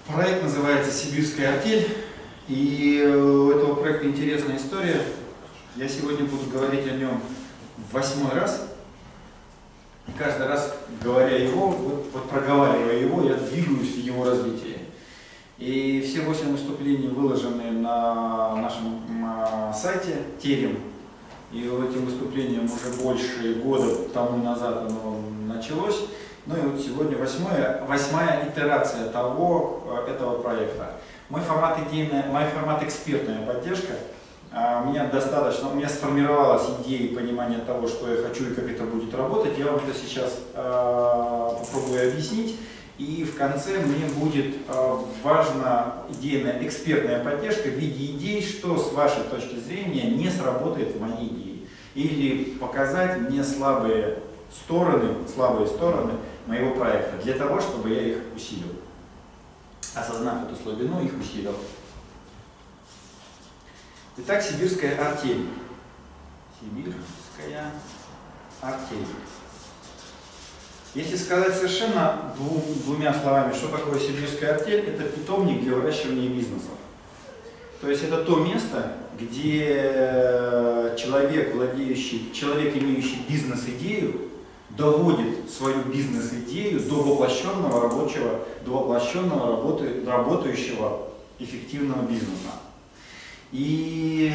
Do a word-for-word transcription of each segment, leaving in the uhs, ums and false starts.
Проект называется «Сибирская артель», и у этого проекта интересная история. Я сегодня буду говорить о нем в восьмой раз. И каждый раз, говоря его, вот, вот проговаривая его, я двигаюсь в его развитии. И все восемь выступлений выложены на нашем сайте Терем. И этим выступлением уже больше года тому назад оно началось. Ну и вот сегодня восьмая, восьмая итерация того, этого проекта. Мой формат идейная, мой формат экспертная поддержка. У меня достаточно, у меня сформировалась идея и понимание того, что я хочу и как это будет работать. Я вам это сейчас э, попробую объяснить. И в конце мне будет э, важна идейная экспертная поддержка в виде идей, что с вашей точки зрения не сработает в моей идее. Или показать мне слабые стороны, слабые стороны моего проекта, для того, чтобы я их усилил. Осознав эту слабину, их усилил. Итак, сибирская артель. Сибирская артель. Если сказать совершенно двум, двумя словами, что такое сибирская артель, это питомник для выращивания бизнесов. То есть это то место, где человек, владеющий, человек, имеющий бизнес-идею, доводит свою бизнес-идею до воплощенного рабочего, до воплощенного работы, работающего эффективного бизнеса. И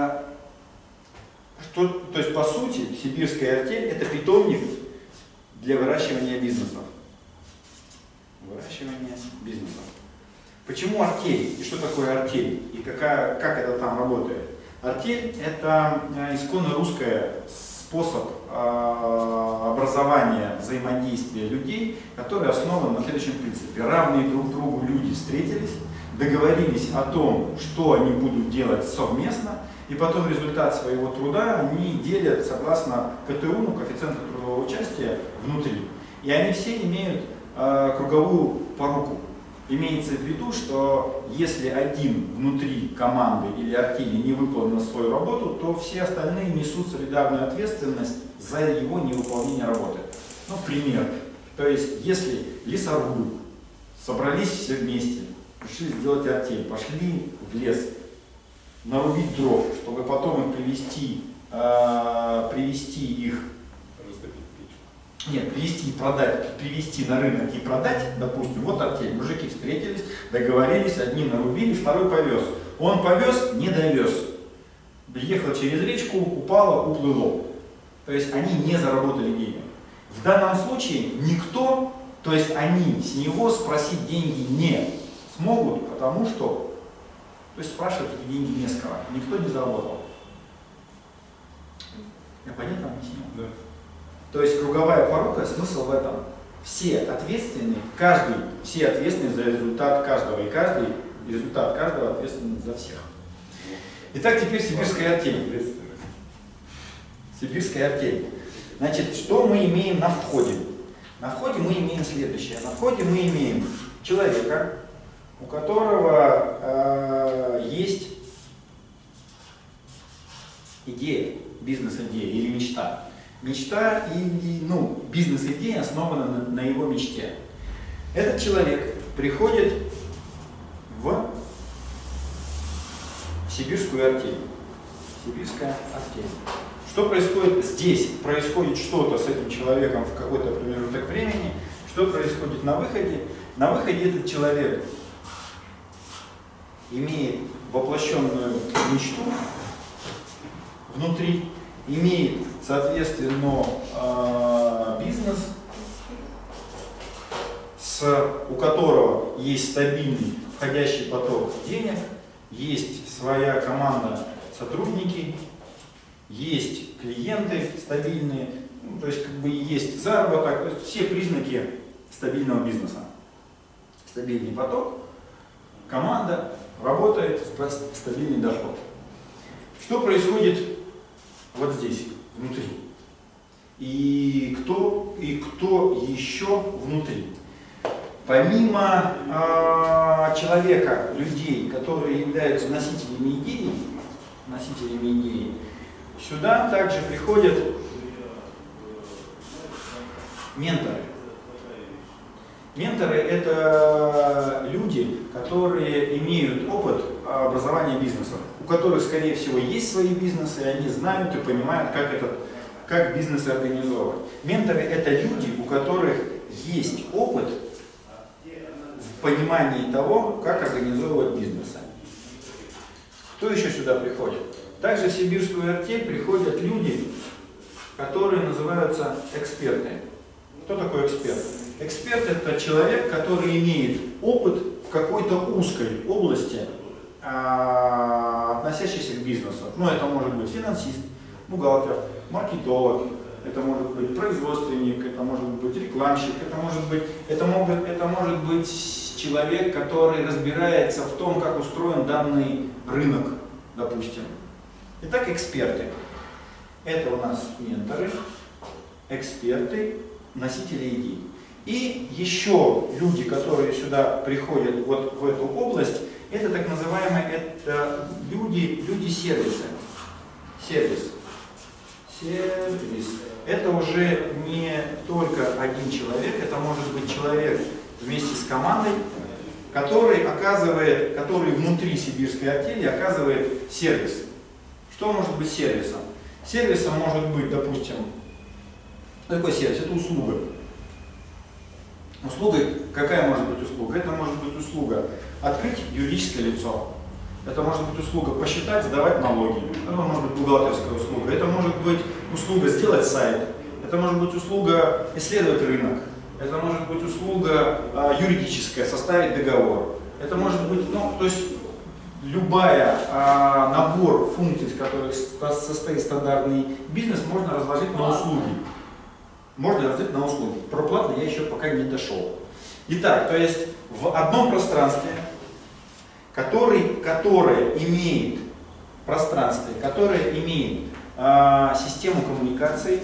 что, то есть по сути сибирская артель это питомник для выращивания бизнесов. Выращивание бизнесов. Почему артель? И что такое артель? И какая, как это там работает? Артель это исконно русский способ образования взаимодействия людей, который основан на следующем принципе. Равные друг другу люди встретились, договорились о том, что они будут делать совместно, и потом результат своего труда они делят согласно ка тэ у, ну, коэффициенту трудового участия, внутри. И они все имеют э, круговую поруку. Имеется в виду, что если один внутри команды или артели не выполнил свою работу, то все остальные несут солидарную ответственность за его невыполнение работы. Ну, пример. То есть, если лесорубы собрались все вместе, решили сделать артель, пошли в лес, нарубить дров, чтобы потом их привести, э, привести их, нет, привести и продать, привести на рынок и продать, допустим, вот артель, мужики встретились, договорились, одни нарубили, второй повез. Он повез, не довез. Ехал через речку, упало, уплыло. То есть они не заработали денег. В данном случае никто, то есть они с него спросить деньги не смогут, потому что, то есть спрашивать эти деньги не с кого, никто не заработал. Я понятно объяснил? Да. То есть круговая порука, смысл в этом. Все ответственны, каждый, все ответственны за результат каждого, и каждый, результат каждого ответственен за всех. Итак, теперь сибирская артель. Сибирская артель. Значит, что мы имеем на входе? На входе мы имеем следующее. На входе мы имеем человека, у которого э, есть идея, бизнес-идея или мечта. Мечта и, и ну, бизнес-идея основана на, на его мечте. Этот человек приходит в сибирскую артель. Сибирская артель. Что происходит здесь? Происходит что-то с этим человеком в какой-то промежуток времени. Что происходит на выходе? На выходе этот человек имеет воплощенную мечту внутри, имеет, соответственно, бизнес, с, у которого есть стабильный входящий поток денег, есть своя команда, сотрудники, есть клиенты стабильные, ну, то есть как бы есть заработок, то есть все признаки стабильного бизнеса. Стабильный поток, команда, работает, стабильный доход. Что происходит вот здесь, внутри? И кто, и кто еще внутри? Помимо э, человека, людей, которые являются носителями идеи, носителями идеи, сюда также приходят менторы. Менторы — это люди, люди, которые имеют опыт образования бизнесов, у которых, скорее всего, есть свои бизнесы, и они знают и понимают, как, этот, как бизнес организовывать. Менторы – это люди, у которых есть опыт в понимании того, как организовывать бизнесы. Кто еще сюда приходит? Также в сибирскую артель приходят люди, которые называются эксперты. Кто такой эксперт? Эксперт – это человек, который имеет опыт в какой-то узкой области, относящейся к бизнесу. Ну, это может быть финансист, бухгалтер, маркетолог, это может быть производственник, это может быть рекламщик, это может быть, это может, это может быть человек, который разбирается в том, как устроен данный рынок, допустим. Итак, эксперты. Это у нас менторы, эксперты, носители идей. И еще люди, которые сюда приходят вот в эту область, это так называемые это люди, люди сервиса. Сервис. Сервис. Это уже не только один человек, это может быть человек вместе с командой, который оказывает, который внутри сибирской артели оказывает сервис. Что может быть сервисом? Сервисом может быть, допустим, что такое сервис? Это услуга. Услуга, какая может быть услуга? Это может быть услуга открыть юридическое лицо. Это может быть услуга посчитать, сдавать налоги. Это может быть бухгалтерская услуга. Это может быть услуга сделать сайт. Это может быть услуга исследовать рынок. Это может быть услуга а, юридическая, составить договор. Это может быть, ну, то есть любая а, набор функций, из которых состоит стандартный бизнес, можно разложить на услуги. Можно разложить на услуги. Про платно я еще пока не дошел. Итак, то есть в одном пространстве, который, которое имеет пространстве, которое имеет а, систему коммуникаций,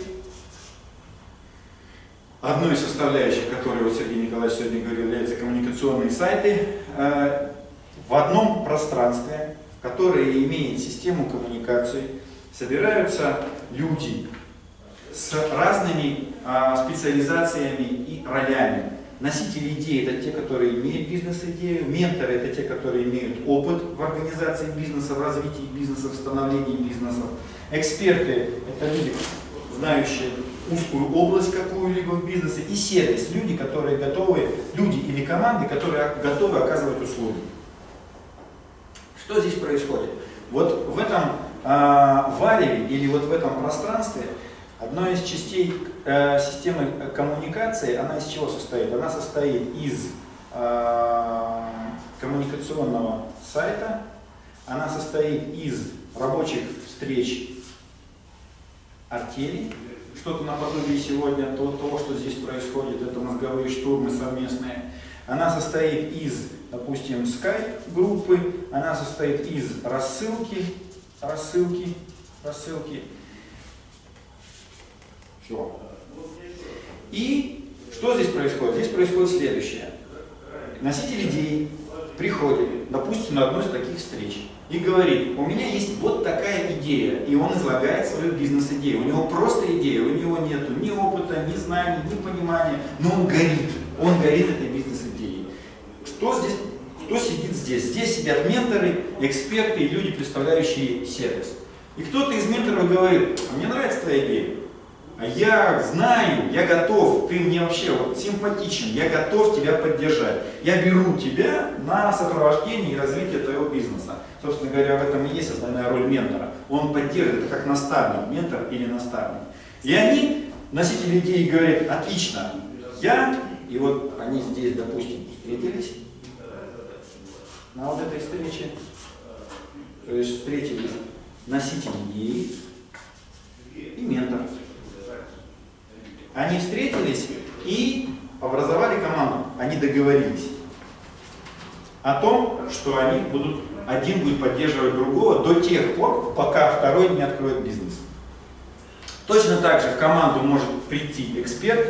одной из составляющих, которой вот Сергей Николаевич сегодня говорил, являются коммуникационные сайты, а, в одном пространстве, которое имеет систему коммуникаций, собираются люди с разными а, специализациями и ролями. Носители идей – это те, которые имеют бизнес-идею, менторы – это те, которые имеют опыт в организации бизнеса, в развитии бизнеса, в становлении бизнесов. Эксперты – это люди, знающие узкую область какую-либо в бизнесе. И сервис – люди, которые готовы, люди или команды, которые готовы оказывать услуги. Что здесь происходит? Вот в этом э, вареве или вот в этом пространстве одной из частей э, системы коммуникации, она из чего состоит? Она состоит из э, коммуникационного сайта, она состоит из рабочих встреч артели, что-то наподобие сегодня того, что здесь происходит, это мозговые штурмы совместные. Она состоит из, допустим, скайп-группы, она состоит из рассылки, рассылки, рассылки. Все. И что здесь происходит? Здесь происходит следующее. Носитель идеи приходит, допустим, на одну из таких встреч и говорит: у меня есть вот такая идея, и он излагает свою бизнес-идею. У него просто идея, у него нет ни опыта, ни знаний, ни понимания, но он горит, он горит этой бизнес-идеей. Что здесь, кто сидит здесь? Здесь сидят менторы, эксперты и люди, представляющие сервис. И кто-то из менторов говорит: мне нравится твоя идея, а я знаю, я готов, ты мне вообще вот симпатичен, я готов тебя поддержать. Я беру тебя на сопровождение и развитие твоего бизнеса. Собственно говоря, в этом и есть основная роль ментора. Он поддерживает, это как наставник, ментор или наставник. И они, носители идеи, говорят: отлично, я, и вот они здесь, допустим, встретились на вот этой встрече, то есть встретились носитель идеи и ментор. Они встретились и образовали команду. Они договорились о том, что они будут, один будет поддерживать другого до тех пор, пока второй не откроет бизнес. Точно так же в команду может прийти эксперт,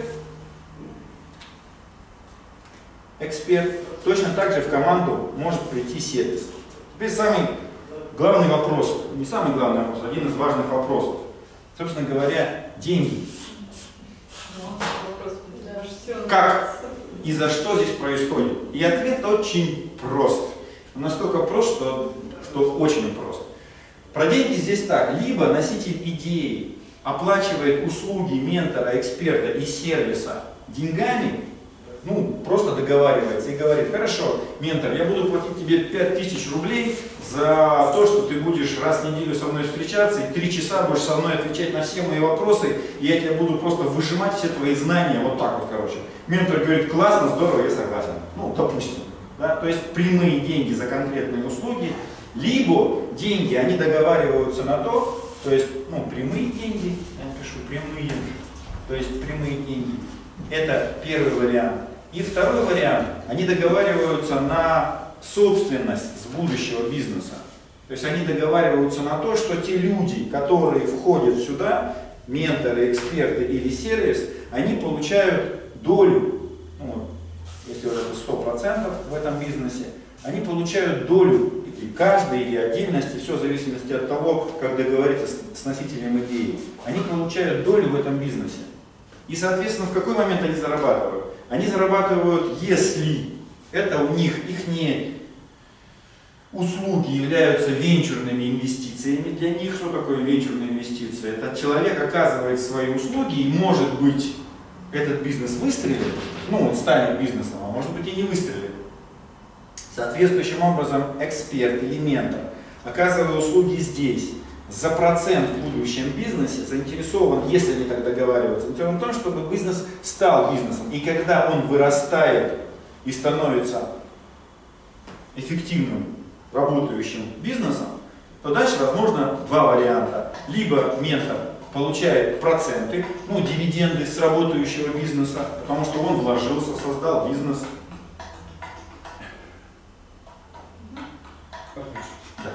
эксперт, точно так же в команду может прийти сервис. Теперь самый главный вопрос, не самый главный вопрос, один из важных вопросов. Собственно говоря, деньги. Как и за что здесь происходит? И ответ очень прост. Настолько прост, что, что очень прост. Про деньги здесь так. Либо носитель идеи оплачивает услуги ментора, эксперта и сервиса деньгами, ну, просто договаривается и говорит: хорошо, ментор, я буду платить тебе пять тысяч рублей за то, что ты будешь раз в неделю со мной встречаться и три часа будешь со мной отвечать на все мои вопросы, и я тебя буду просто выжимать все твои знания, вот так вот, короче. Ментор говорит: классно, здорово, я согласен. Ну, допустим. Да? То есть прямые деньги за конкретные услуги, либо деньги, они договариваются на то, то есть, ну, прямые деньги, я напишу прямые, то есть прямые деньги, это первый вариант. И второй вариант, они договариваются на собственность с будущего бизнеса. То есть они договариваются на то, что те люди, которые входят сюда, менторы, эксперты или сервис, они получают долю, ну, если вот это сто процентов в этом бизнесе, они получают долю, или каждый, или отдельности, все в зависимости от того, как договориться с, с носителем идеи. Они получают долю в этом бизнесе. И, соответственно, в какой момент они зарабатывают? Они зарабатывают, если это у них, их не услуги являются венчурными инвестициями для них. Что такое венчурные инвестиции? Это человек оказывает свои услуги, и, может быть, этот бизнес выстрелит, ну, он станет бизнесом, а может быть и не выстрелит. Соответствующим образом эксперт или ментор, оказывая услуги здесь, за процент в будущем бизнесе, заинтересован, если они так договариваются, в том, чтобы бизнес стал бизнесом. И когда он вырастает и становится эффективным, работающим бизнесом, то дальше возможно два варианта. Либо ментор получает проценты, ну, дивиденды с работающего бизнеса, потому что он вложился, создал бизнес. Да.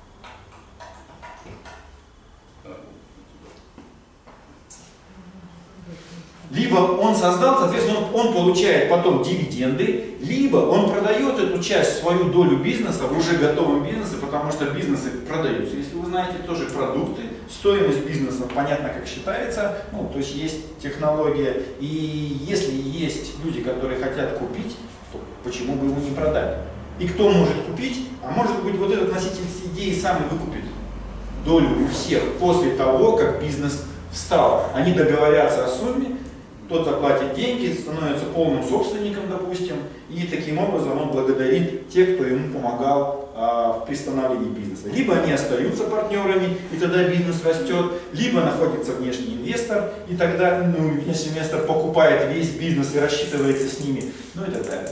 Либо он создал, соответственно, он, он получает потом дивиденды, либо он продает эту часть, свою долю бизнеса в уже готовом бизнесе, потому что бизнесы продаются. Если вы знаете, тоже продукты, стоимость бизнеса понятно как считается, ну, то есть есть технология, и если есть люди, которые хотят купить, то почему бы ему не продать? И кто может купить? А может быть, вот этот носитель идеи сам и выкупит долю у всех после того, как бизнес встал. Они договорятся о сумме, тот заплатит деньги, становится полным собственником, допустим, и таким образом он благодарит тех, кто ему помогал а, в пристановлении бизнеса. Либо они остаются партнерами, и тогда бизнес растет, либо находится внешний инвестор, и тогда, ну, внешний инвестор покупает весь бизнес и рассчитывается с ними, ну и так далее.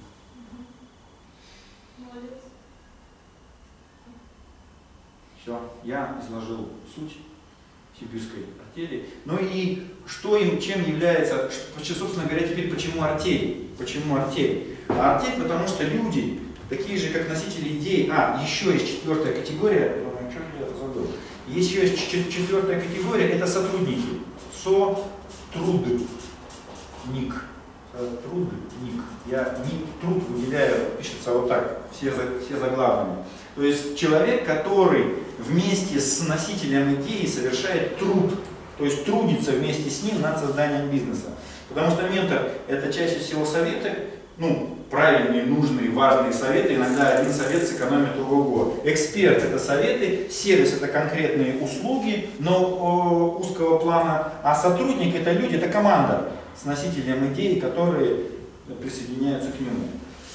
Все, я изложил суть сибирской артели. Ну и что им, чем является, собственно говоря, теперь почему артель? Почему артель? А артель, потому что люди, такие же как носители идей, а, еще есть четвертая категория, думаю, что я забыл. Есть еще есть четвертая категория, это сотрудники. Сотрудник. Сотрудник. Я ник, труд выделяю, пишется вот так, все, все заглавными. То есть человек, который вместе с носителем идеи совершает труд, то есть трудится вместе с ним над созданием бизнеса. Потому что ментор – это чаще всего советы, ну, правильные, нужные, важные советы, иногда один совет сэкономит другого. Эксперт – это советы, сервис – это конкретные услуги, но о, узкого плана, а сотрудник – это люди, это команда с носителем идеи, которые присоединяются к нему.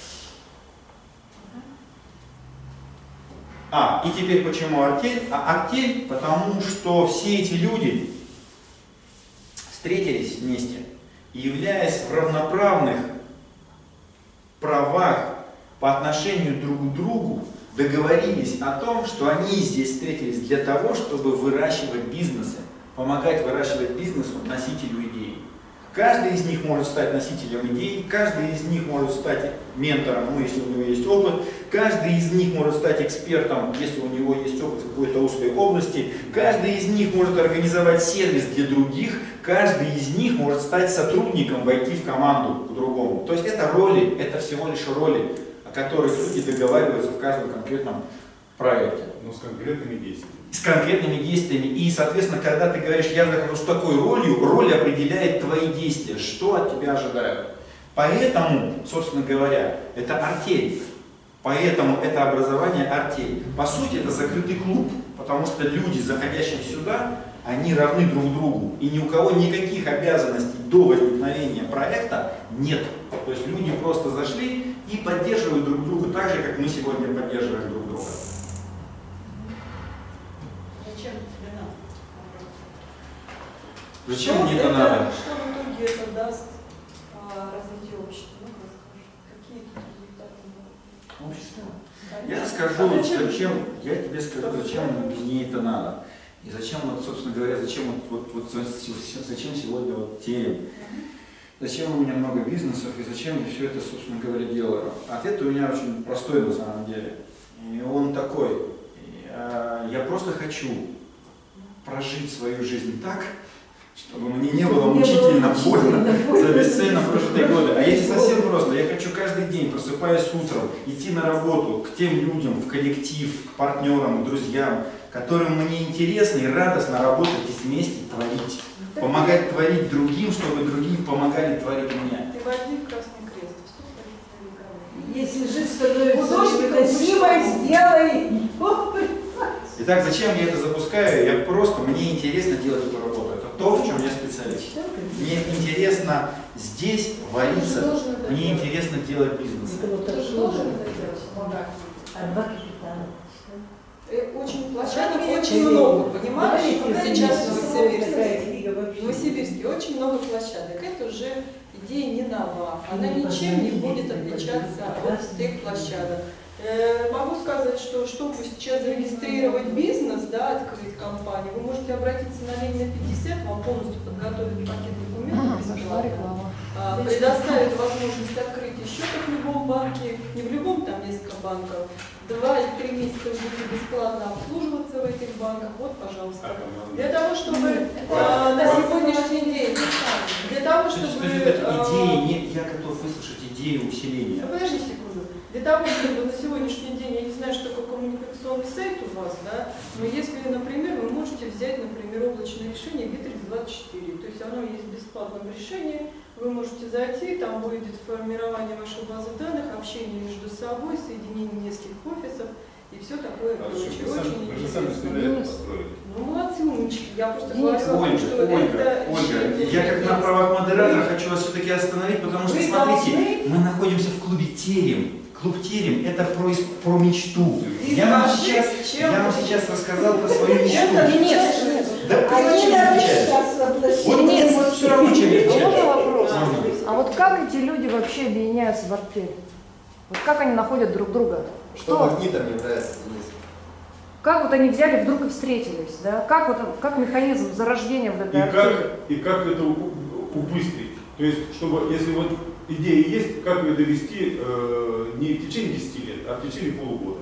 А, и теперь почему артель? А артель, потому что все эти люди встретились вместе, и являясь в равноправных правах по отношению друг к другу, договорились о том, что они здесь встретились для того, чтобы выращивать бизнесы, помогать выращивать бизнесу носителю идеи. Каждый из них может стать носителем идей, каждый из них может стать ментором, ну, если у него есть опыт, каждый из них может стать экспертом, если у него есть опыт в какой-то узкой области, каждый из них может организовать сервис для других, каждый из них может стать сотрудником, войти в команду к другому. То есть это роли, это всего лишь роли, о которых люди договариваются в каждом конкретном проекте. Но с конкретными действиями. С конкретными действиями. И, соответственно, когда ты говоришь, я захожу с такой ролью, роль определяет твои действия, что от тебя ожидают. Поэтому, собственно говоря, это артель. Поэтому это образование артель. По сути, это закрытый клуб, потому что люди, заходящие сюда, они равны друг другу. И ни у кого никаких обязанностей до возникновения проекта нет. То есть люди просто зашли и поддерживают друг друга так же, как мы сегодня поддерживаем друг друга. Зачем тебе надо? Зачем Что мне это это, надо? Что в итоге это даст а, развитию общества? Ну, расскажи, какие тут результаты будут? Общество. Конечно. Я скажу, А зачем? зачем, я тебе скажу, зачем мне это надо. И зачем, вот, собственно говоря, зачем, вот, вот, вот, зачем сегодня вот терем? Зачем у меня много бизнесов и зачем я все это, собственно говоря, делаю? Ответ у меня очень простой на самом деле. И он такой. Я, я просто хочу прожить свою жизнь так, чтобы мне не было мучительно больно за бесцельно прожитые годы. А если совсем просто, я хочу каждый день, просыпаясь утром, идти на работу к тем людям, в коллектив, к партнерам, к друзьям, которым мне интересно и радостно работать и вместе творить. Помогать творить другим, чтобы другие помогали творить мне. Ты возьми Красный Крест. Если жизнь становится невыносимой, сделай. Итак, зачем я это запускаю? Я просто, мне интересно делать эту работу. Это то, в чем я специалист. Мне интересно здесь вариться, мне интересно делать бизнес. Очень площадок, очень много, понимаешь? Сейчас в Новосибирске. В Новосибирске очень много площадок. Это уже идея не нова. Она ничем не будет отличаться от тех площадок. Э, могу сказать, что чтобы сейчас зарегистрировать бизнес, да, открыть компанию, вы можете обратиться на Ленина пятьдесят, вам полностью подготовят пакет документов бесплатно, а, предоставят возможность открытия счета в любом банке, не в любом, там несколько банков, два или три месяца вы будете бесплатно обслуживаться в этих банках, вот, пожалуйста. Для того, чтобы э, на сегодняшний день, для того, чтобы... Идеи, нет, я готов выслушать идеи усиления. Ну, подожди секунду. Для того, чтобы на сегодняшний день, я не знаю, что такое коммуникационный сайт у вас, да, но если, например, вы можете взять, например, облачное решение Битрикс двадцать четыре, то есть оно есть в бесплатном решении, вы можете зайти, там выйдет формирование вашей базы данных, общение между собой, соединение нескольких офисов и все такое прочее. Очень Вы же сами это построили. Ну, молодцы, умнички. Я просто говорю, Ольга, что Ольга, это Ольга, я как на правах модератора хочу вас все-таки остановить, потому что, Вы смотрите, должны... мы находимся в клубе Терем. Клуб Терем – это про, про мечту. Ты Я вам, скажи, сейчас, чем я вам вы- сейчас рассказал про свою мечту. Это Нет, нет. нет. Да ты Они зачем даже отвечаешь? сейчас воплощены. Вот мне вот все равно, чем А можно отвечаешь. вопрос? Можно. А вот как эти люди вообще объединяются в артель? Вот как они находят друг друга? Что магнитом является, Денис? Как вот они взяли вдруг и встретились? Да? Как, вот, как механизм зарождения в И этой артели? как, и как это у- убыстрить? То есть, чтобы, если вот идея есть, как ее довести э, не в течение десяти лет, а в течение полугода?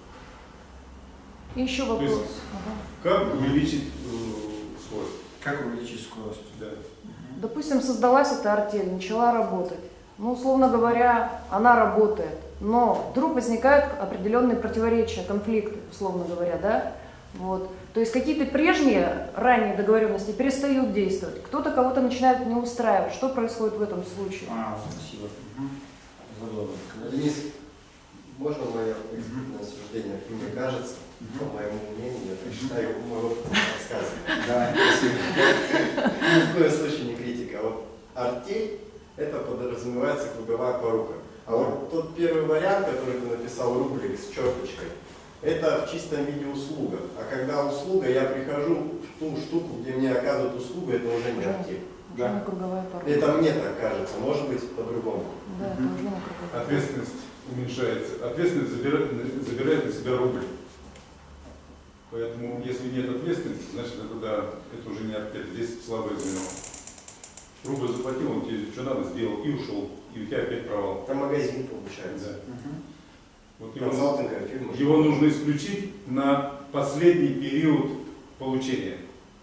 И еще вопрос. есть- Ага. Как увеличить э, скорость? Как увеличить скорость? Да. Допустим, создалась эта артель, начала работать. Ну, условно говоря, она работает. Но вдруг возникают определенные противоречия, конфликты, условно говоря, да? Вот. То есть какие-то прежние, ранние договоренности перестают действовать. Кто-то кого-то начинает не устраивать. Что происходит в этом случае? А, спасибо. Угу. Забыл. Денис, можно мое экспертное суждение? Мне кажется, по моему мнению, я считаю, мой опыт подсказывает. Да, спасибо. Ни в коем случае не критика. Вот артель, это подразумевается круговая порука. А вот тот первый вариант, который ты написал, рубрик с черточкой, это в чистом виде услуга. А когда услуга, я прихожу в ту штуку, где мне оказывают услугу, это уже не артель. Уже на круговая пора. Это мне так кажется, может быть по-другому. Да, это уже на круговая пора. Ответственность уменьшается. Ответственность забирает, забирает на себя рубль. Поэтому, если нет ответственности, значит, это, да, это уже не артель. Здесь слабое звено. Рубль заплатил, он тебе что надо сделал и ушел. И у тебя опять провал. Это магазин получается. Да. Угу. Вот его, Консалтинговая фирма. его нужно исключить на последний период получения.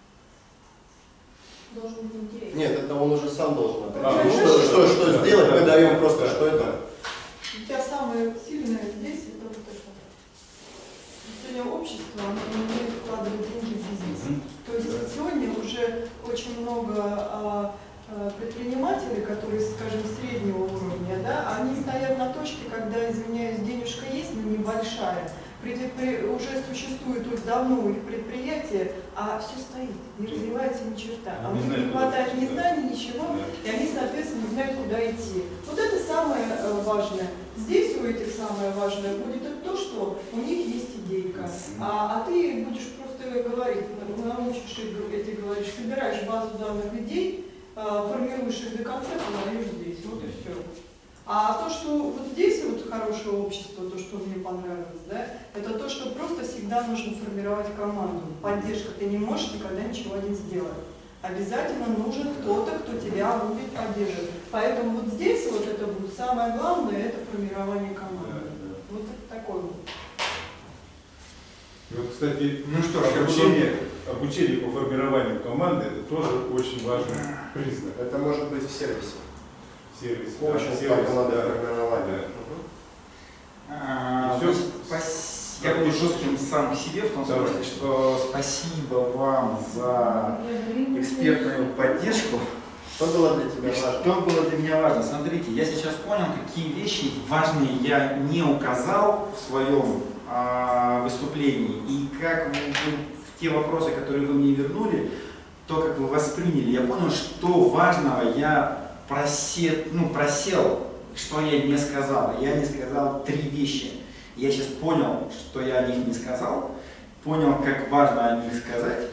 Должен быть интересно. Нет, это он уже сам должен А, определить. ну, что, да, что, что да, сделать, да, мы даем да, просто, да. что это. У тебя самое сильное здесь это вот это. Сегодня общество, оно не умеет вкладывать деньги в бизнес. То есть сегодня уже очень много а, а, предпринимателей, которые, скажем, среднего уровня, большая. При, при, уже существует тут давно их предприятие, а все стоит, не развивается ни черта. А у них не хватает ни знаний, ничего, и они, соответственно, не знают, куда идти. Вот это самое важное. Здесь у этих самое важное будет это то, что у них есть идейка. А, а ты будешь просто говорить, научишь их, я тебе говоришь, собираешь базу данных идей, формируешь их до конца, подаешь здесь. Вот и все. А то, что вот здесь вот хорошее общество, то, что мне понравилось, да, это то, что просто всегда нужно формировать команду. Поддержка. Ты не можешь никогда ничего один сделать. Обязательно нужен кто-то, кто тебя будет поддерживать. Поэтому вот здесь вот это будет самое главное, это формирование команды. Вот это такое вот. И вот, кстати, Ну что, обучение, обучение по формированию команды это тоже очень важный признак. Это может быть в сервисе. Сервис. Очень сервис, командное да. формирование. А, Всё. спас- Я буду жестким сам к себе в том смысле, что спасибо вам за экспертную поддержку. Что было для тебя И важно? что было для меня важно? Смотрите, я сейчас понял, какие вещи важные я не указал в своем а, выступлении, и как вы, вы, в те вопросы, которые вы мне вернули, то, как вы восприняли, я понял, что важного я просел, ну, просел, что я не сказал. Я не сказал три вещи. Я сейчас понял, что я о них не сказал, понял, как важно о них сказать.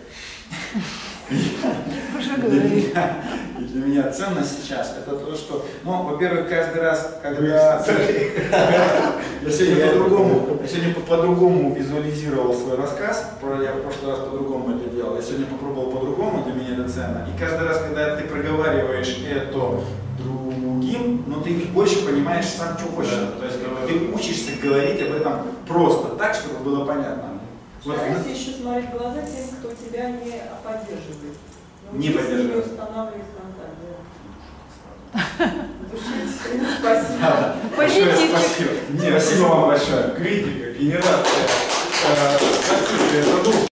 Для меня, и для меня ценность сейчас это то, что, ну, во-первых, каждый раз, когда я сегодня по-другому, я сегодня по-другому визуализировал свой рассказ, я в прошлый раз по-другому это делал, я сегодня попробовал по-другому, для меня это ценно. И каждый раз, когда ты проговариваешь это другим, но ты больше понимаешь сам, что хочешь. То есть ты учишься говорить об этом просто так, чтобы было понятно. Старайся еще смотреть в глаза тем, кто тебя не поддерживает. Не поддерживает. Не устанавливать контакт. Душить. Спасибо. Позитивчик. Спасибо. Нет, спасибо вам большое. Критика, генерация, э, сочувствие,